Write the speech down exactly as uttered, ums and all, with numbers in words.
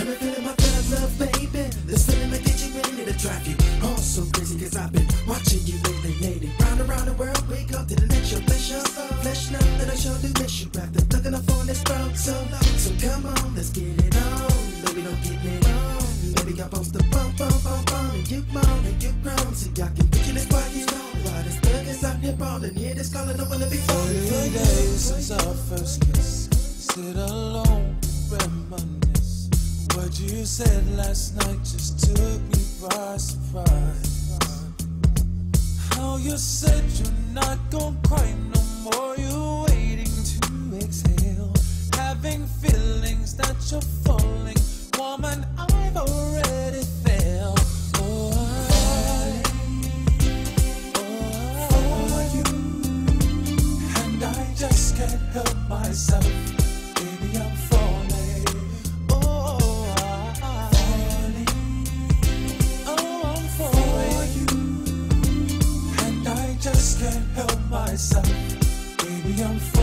Got me feeling my third love, baby. This feeling to get you in, it'll drive you all so crazy. Cause I've been watching you lately, lady. Round around the world, we go to the next show. Flesh your flesh now that I show do miss you. After looking up on this road so long. So come on, let's get it on. Baby, don't get me wrong. Baby, I'm supposed to bump, bump, bump, bump. And you moan and you groan. So y'all can picture this while you know. While this thug is out here ballin'. Hear this calling, I wanna be falling. Thirty days since our first kiss. Sit alone, reminisce. What you said last night just took me by surprise. How you said you're not gonna cry no more. You're waiting to exhale. Having feelings that you're falling. Woman, I've already failed. Oh, I, oh, for you. And I just can't help myself. Baby, I'm falling. Oh, I'm falling. Oh, I'm falling. For you. And I just can't help myself. Baby, I'm falling.